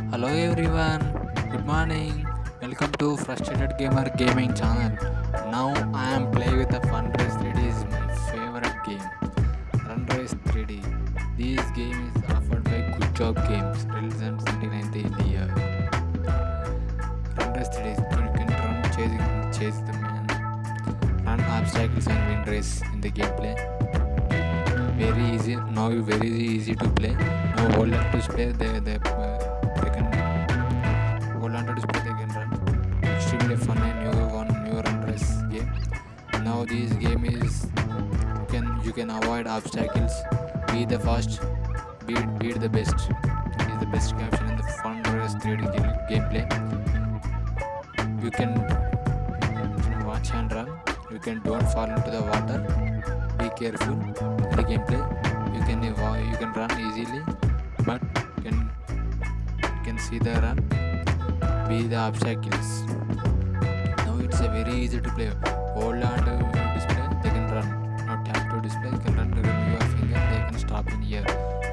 Hello everyone, good morning. Welcome to Frustrated Gamer Gaming channel. Now I am playing with the Fun Race 3D is my favorite game. Run Race 3D. This game is offered by Good Job Games, released in 2019 in the year. Run Race 3D is you can run chase the man, run obstacles and win race in the gameplay. Very easy. Now very easy to play. Now hold up to play they can hold on to display they can run. Extremely fun and new run race game. Now this game is you can avoid obstacles, be the fast, beat the best. Is the best caption in the Fun Race 3D gameplay. You can watch and run. You can don't fall into the water. Be careful in the gameplay. You can run easily, but you can see the run. Be the obstacles. Now it's a very easy to play. Hold on to display, they can run. Now tap to display, you can run. Remove your finger, they can stop in here.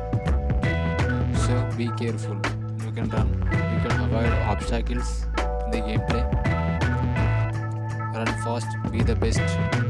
So be careful. You can run. You can avoid obstacles in the gameplay. Run fast. Be the best.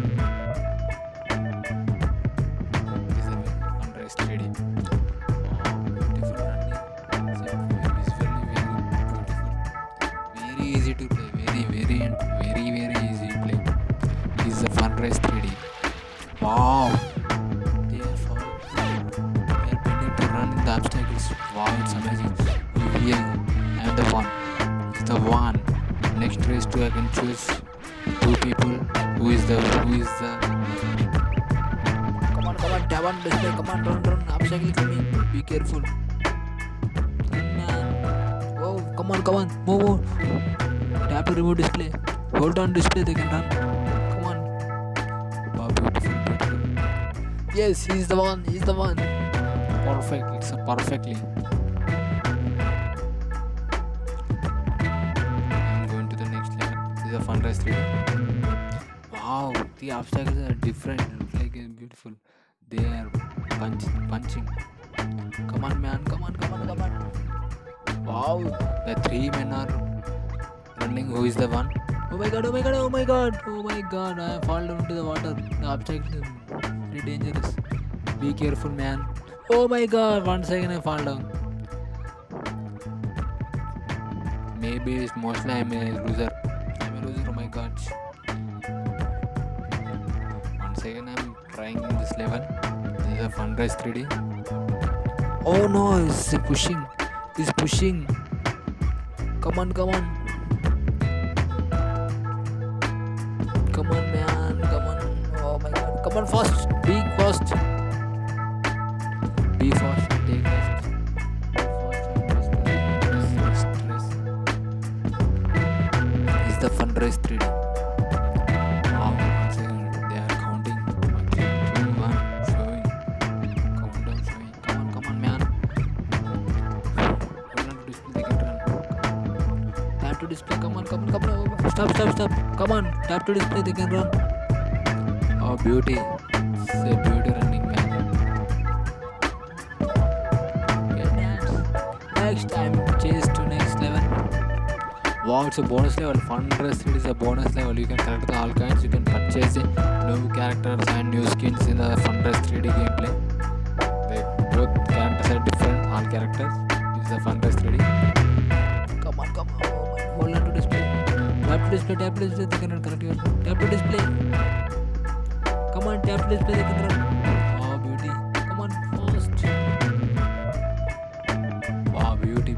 This is the Fun Race 3D. Beautiful running. Visually very beautiful. Very easy to play. Very easy to play. This is the Fun Race 3D. Wow. They are pending to run in the obstacles. Wow, it's amazing. Here I am the one. It's the one. Next race too I can choose two people. Who is the Come on, tap on display, come on, run, obstacle coming, be careful. Oh, come on, move. Tap to remove display, hold on display, they can run. Come on. Wow, beautiful. Yes, he's the one. Perfect, it's a perfectly. I'm going to the next level. This is a Fun Race 3D. Wow, the obstacles are different. Look like it's beautiful. They are punching. Come on, man. Come on. Wow, the three men are running. Who is the one? Oh my god. I fall down into the water. The obstacle is very dangerous. Be careful, man. Oh my god, 1 second I fall down. Maybe it's mostly I'm a loser. Oh my god. Once again I'm trying this level. This is a Fun Race 3D. Oh no, he's pushing. Come on. Come on, man. Oh my god. Come on, fast. Be fast. Take rest. Stress. It's the Fun Race 3D. Wow, once again they are counting. 3, 2, 1, showing. Countdown showing. Come on, man. Hold on to display, they can run. Tap to display, come on. Stop. Come on, tap to display, they can run. Oh, beauty. It's a beauty running, man. Next time, chase to next level. Wow, it's a bonus level. Fun Race 3D is a bonus level. You can collect all kinds. You can purchase new characters and new skins in the Fun Race 3D gameplay. Both characters are different. All characters. This is the Fun Race 3D. Come on. Oh my, hold on to display. Tap to display. They can run. Correct your. Tap to display. Come on, tap to display. They can run. Oh, beauty. Come on, fast. Wow, beauty.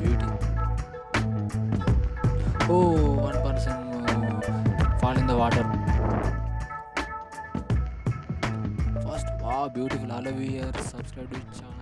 Oh, one person fall in the water. First, wow, beautiful. All of you are subscribe to the channel.